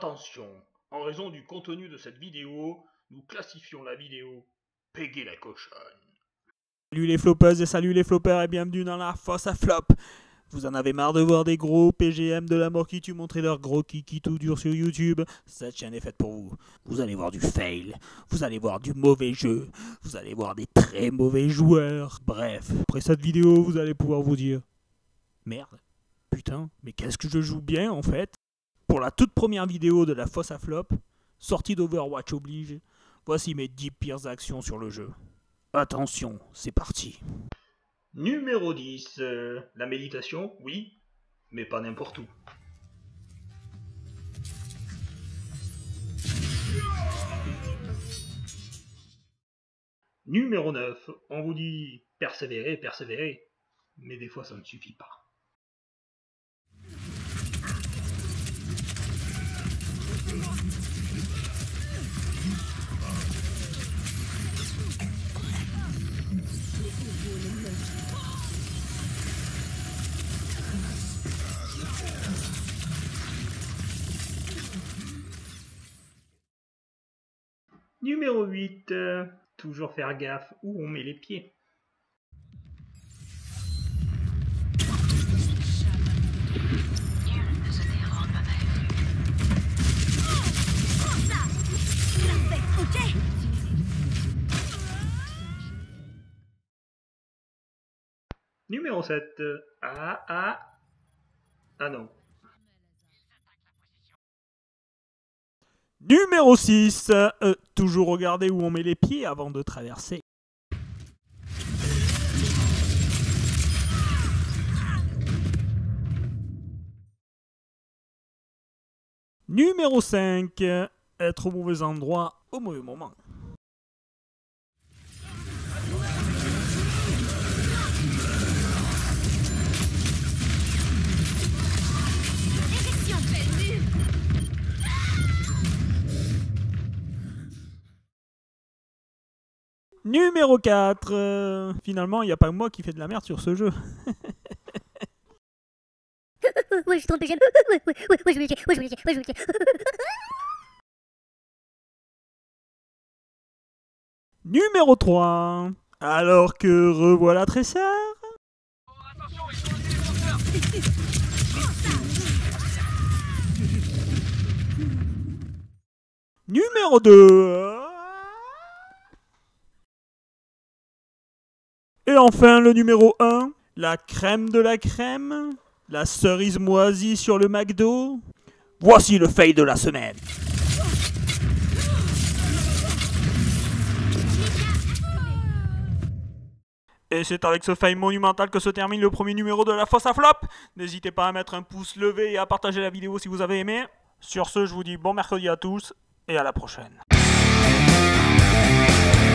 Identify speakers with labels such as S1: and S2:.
S1: Attention, en raison du contenu de cette vidéo, nous classifions la vidéo Peggy la cochonne.
S2: Salut les floppeuses et salut les floppeurs et bienvenue dans la fosse à flop. Vous en avez marre de voir des gros PGM de la mort qui tuent montrer leur gros kiki tout dur sur YouTube? Cette chaîne est faite pour vous. Vous allez voir du fail, vous allez voir du mauvais jeu, vous allez voir des très mauvais joueurs. Bref, après cette vidéo, vous allez pouvoir vous dire merde, putain, mais qu'est-ce que je joue bien en fait? Pour la toute première vidéo de la fosse à flop, sortie d'Overwatch oblige, voici mes 10 pires actions sur le jeu. Attention, c'est parti.
S1: Numéro 10, la méditation, oui, mais pas n'importe où. Numéro 9, on vous dit persévérer, persévérer, mais des fois ça ne suffit pas. Numéro 8, toujours faire gaffe où on met les pieds. Numéro 7, ah non.
S2: Numéro 6, toujours regarder où on met les pieds avant de traverser. Numéro 5, être au mauvais endroit au mauvais moment. Numéro 4, finalement, il n'y a pas que moi qui fais de la merde sur ce jeu.
S3: Ouais, je trompe de j'aime. Ouais.
S2: Numéro 3, alors que revoilà Tracer. Numéro 2. Et enfin le numéro 1, la crème de la crème, la cerise moisie sur le McDo. Voici le fail de la semaine. Et c'est avec ce fail monumental que se termine le premier numéro de la fosse à flop. N'hésitez pas à mettre un pouce levé et à partager la vidéo si vous avez aimé. Sur ce, je vous dis bon mercredi à tous et à la prochaine.